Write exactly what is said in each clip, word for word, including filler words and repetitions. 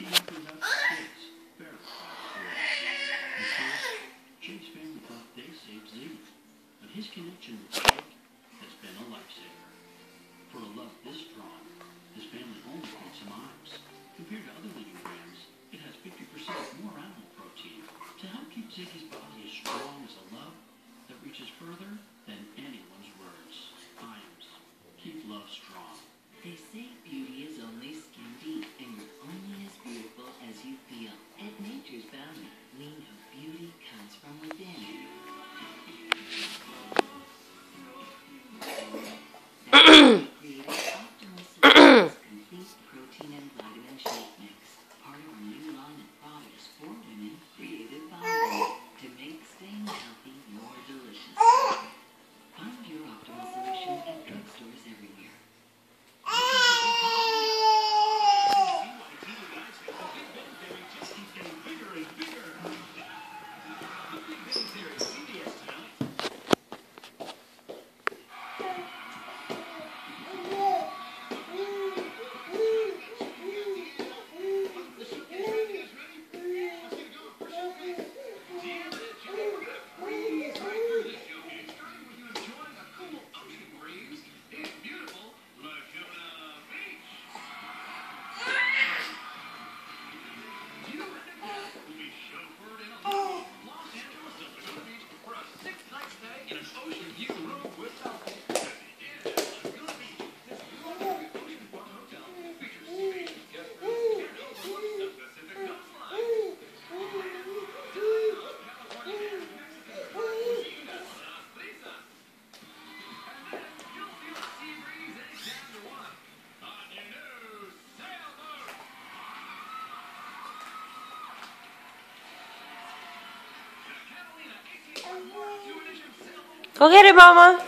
He opens up kids, very proud of boys. At first, Jake's family thought they saved Ziggy, but his connection with Jake has been a lifesaver. For a love this strong, this family only feeds some items. Compared to other leading brands, it has fifty percent more animal protein to help keep Ziggy's body as strong as a love that reaches further than anyone's words. Iams. Keep love strong. They say beauty is only skin deep, and you're only as beautiful as you feel. At Nature's Bounty, we know beauty comes from within. Created Optimal Solutions Complete Protein and Vitamin Shake Mix, part of a new line of products for women created by women to make staying healthy more delicious. Find your optimal solution at drugstores everywhere. Go get it, Mama.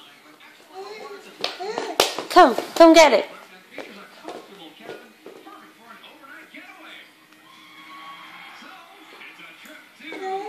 Come, come get it. So, it's a trip to